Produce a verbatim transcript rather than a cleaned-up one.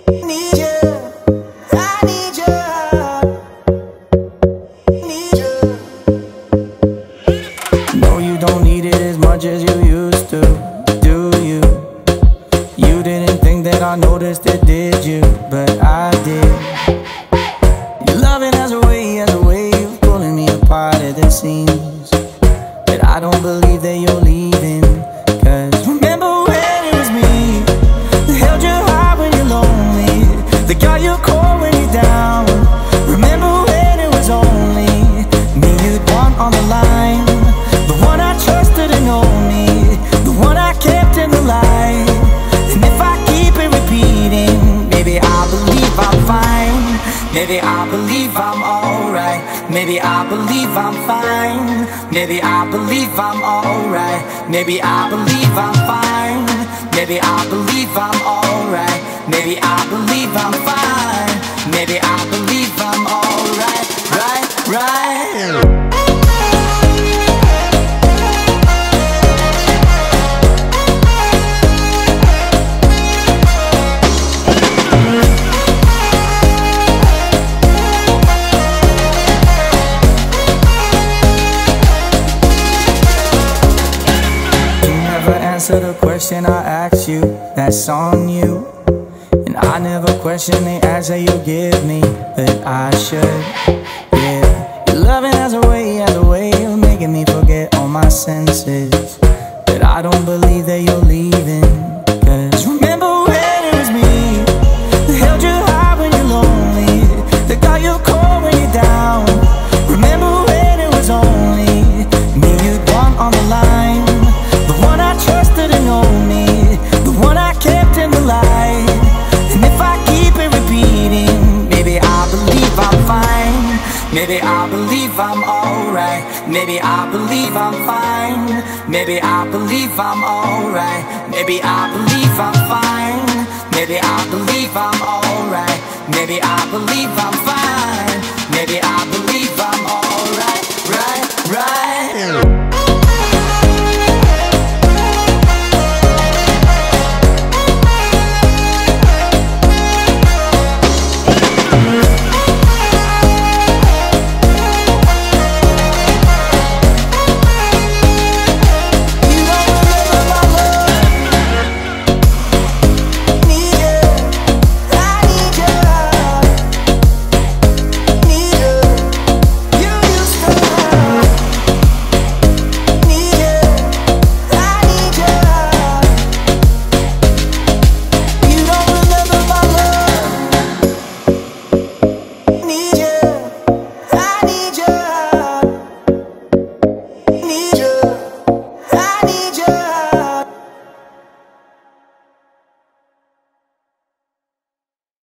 Need you, I need you, need you. No, you don't need it as much as you used to, do you? You didn't think that I noticed it, did you? But I did. Your loving has a way, has a way of pulling me apart at the seams. But I don't believe that you're leaving. Cause remember when it was me that held you high when you're lonely, that got you cold when you're down. Remember when it was only me you'd want on the line, the one I trusted and owned me, the one I kept in the light. And if I keep it repeating, maybe I believe I'm fine, maybe I believe I'm alright, maybe I believe I'm fine, maybe I believe I'm alright, maybe I believe I'm fine, maybe I believe I'm alright, maybe I believe I'm fine, maybe I believe I'm alright, right, right. Answer the question I asked you, that's on you. And I never question the answer you give me, but I should, yeah. Your loving has a way, has a way of making me forget all my senses. But I don't believe that you're leaving. Cause remember when it was me that held you high when you're lonely, that got you cold when you're down. Remember when it was only me you'd want on the line, the one I trusted and owned me, the one I kept in the light. And if I keep it repeating, maybe I believe I'm fine, maybe I believe I'm alright, maybe I believe I'm fine, maybe I believe I'm alright, maybe I believe I'm fine, maybe I believe I'm alright, maybe I believe I'm fine, maybe I believe I'm alright, right, right.